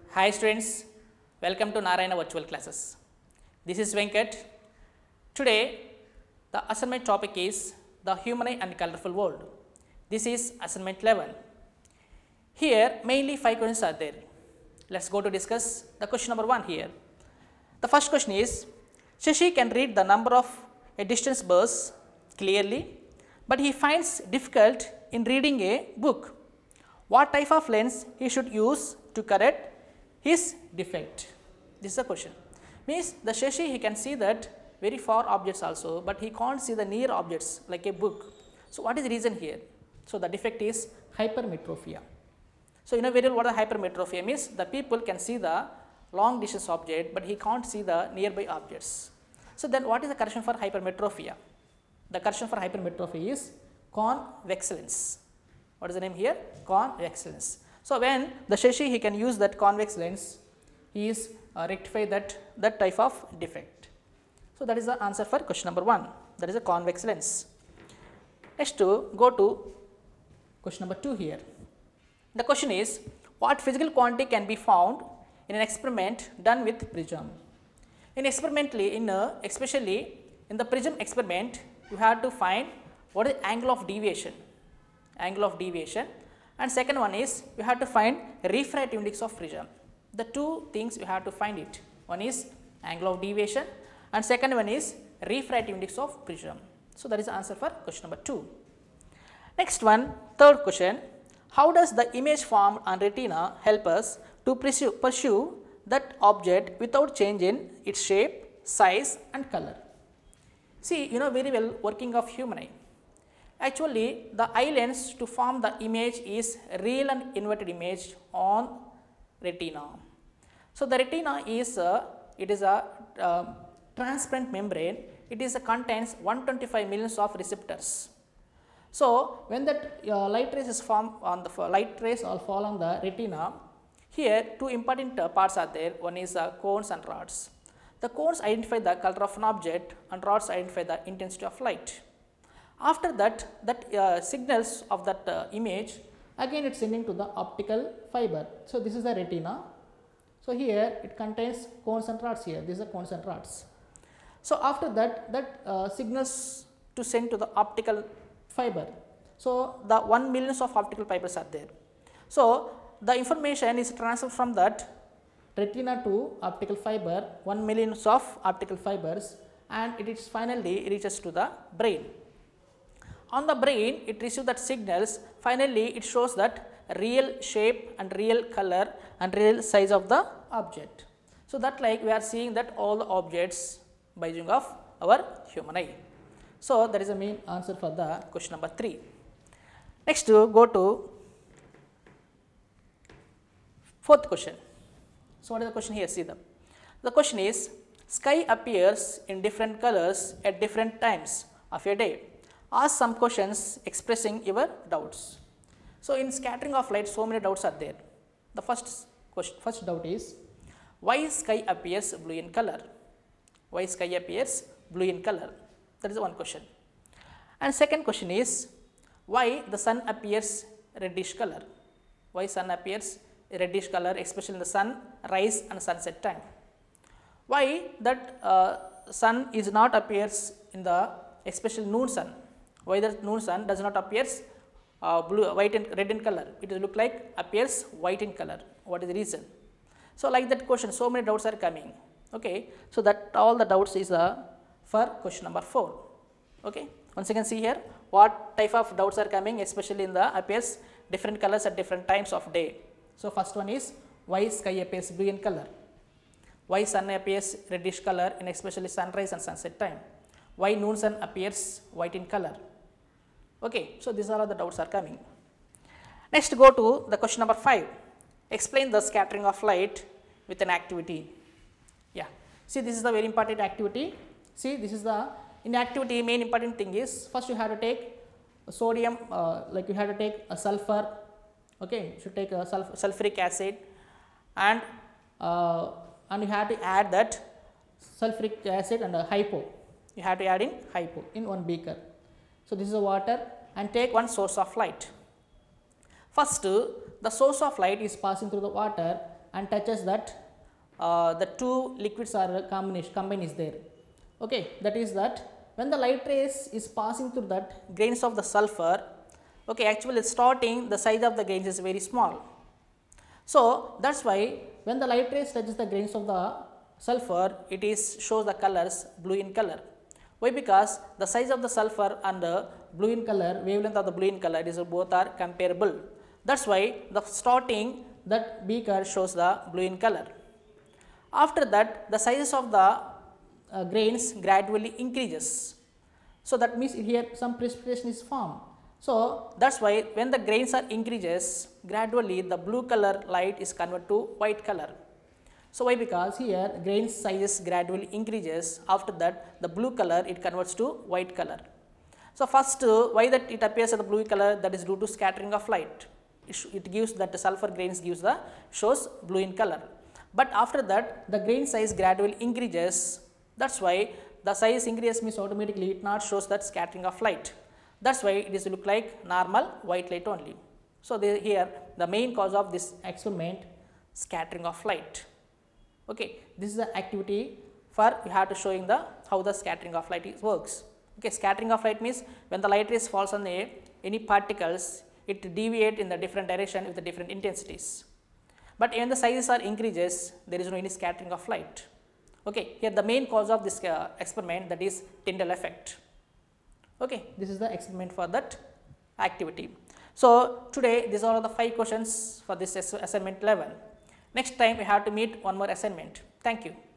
Hi students, welcome to Narayana virtual classes. This is Venkat. Today the assignment topic is the human eye and colorful world. This is assignment 11. Here mainly 5 questions are there. Let's go to discuss the question number 1 here. The first question is, Shashi can read the number of a distance bus clearly, but he finds difficult in reading a book. What type of lens he should use to correct his defect? This is the question. Means the Shashi, he can see that very far objects also, but he can't see the near objects like a book. So what is the reason here? So the defect is hypermetropia. So you know very well what the hypermetropia means. The people can see the long distance object, but he can't see the nearby objects. So then what is the correction for hypermetropia? The correction for hypermetropia is convex lens. What is the name here? Convex lens. So when the Shashi, he can use that convex lens, he is rectify that type of defect. So that is the answer for question number 1. That is a convex lens. Next to go to question number 2 here. The question is, what physical quantity can be found in an experiment done with prism? In experimentally, especially in the prism experiment, you have to find what is angle of deviation. Angle of deviation, and second one is you have to find refractive index of prism. The two things you have to find it. One is angle of deviation and second one is refractive index of prism. So that is the answer for question number 2. Next one, third question. How does the image formed on retina help us to pursue that object without changing its shape, size and color? See, you know very well working of human eye. Actually, the eye lens to form the image is real and inverted image on retina. So the retina is it is a transparent membrane. It is contains 125 millions of receptors. So when that light rays is formed on the light rays all fall on the retina, here two important parts are there. One is cones and rods. The cones identify the color of an object and rods identify the intensity of light. After that, signals of that image again it is sending to the optical fiber. So this is the retina. So here it contains cones and rods here. These are cones and rods. So after that, signals to send to the optical fiber. So the 1 million of optical fibers are there. So the information is transferred from that retina to optical fiber, 1 million of optical fibers, and it is finally reaches to the brain. On the brain, it receives that signals. Finally, it shows that real shape and real color and real size of the object. So that like we are seeing that all the objects by using of our human eye. So that is the main answer for the question number 3. Next, go to fourth question. So what is the question here? See the question is, sky appears in different colors at different times of a day. Ask some questions expressing your doubts. So in scattering of light, so many doubts are there. The first doubt is, why sky appears blue in color? Why sky appears blue in color? That is one question. And second question is, why the sun appears reddish color? Why sun appears reddish color, especially in the sunrise and sunset time? Why that sun is not appears in the especially noon sun? Why the noon sun does not appears white and red in color? It will look like appears white in color. What is the reason? So like that question, so many doubts are coming. Okay, so that all the doubts is for question number 4. Okay, once again see here what type of doubts are coming, especially in the appears different colors at different times of day. So first one is, why sky appears blue in color? Why sun appears reddish color in especially sunrise and sunset time? Why noon sun appears white in color? Okay, so these are all the doubts are coming. Next, go to the question number 5. Explain the scattering of light with an activity. Yeah, see this is the very important activity. See this is the in activity main important thing is, first you have to take sodium, like you have to take a sulfur. Okay, you should take a sulfuric acid and you have to add that sulfuric acid and a hypo. You have to add in hypo in one beaker. So this is the water and take one source of light. First, the source of light is passing through the water and touches that, the two liquids are combined is there. Okay, that is that when the light rays is passing through that grains of the sulfur, okay, actually starting the size of the grains is very small. So that's why when the light rays touches the grains of the sulfur, it is shows the colors blue in color. Why? Because the size of the sulfur and the blue in color, wavelength of the blue in color is both are comparable. That's why the starting that beaker shows the blue in color. After that, the sizes of the grains gradually increases. So that means here some precipitation is formed. So that's why when the grains are increases, gradually the blue color light is converted to white color. So why? Because here grain sizes gradually increases, after that the blue color it converts to white color. So first, why that it appears as the blue color, that is due to scattering of light. It gives that the sulfur grains gives the shows blue in color. But after that the grain size gradually increases, that's why the size increase means automatically it not shows that scattering of light. That's why it is look like normal white light only. So here the main cause of this experiment, scattering of light. Okay, this is the activity for you have to showing the how the scattering of light works. Okay, scattering of light means when the light rays falls on any particles, it deviate in the different direction with the different intensities. But when the sizes are increases, there is no any scattering of light. Okay, here the main cause of this experiment, that is Tyndall effect. Okay, this is the experiment for that activity. So today these are the 5 questions for this assignment level. Next time we have to meet one more assignment. Thank you.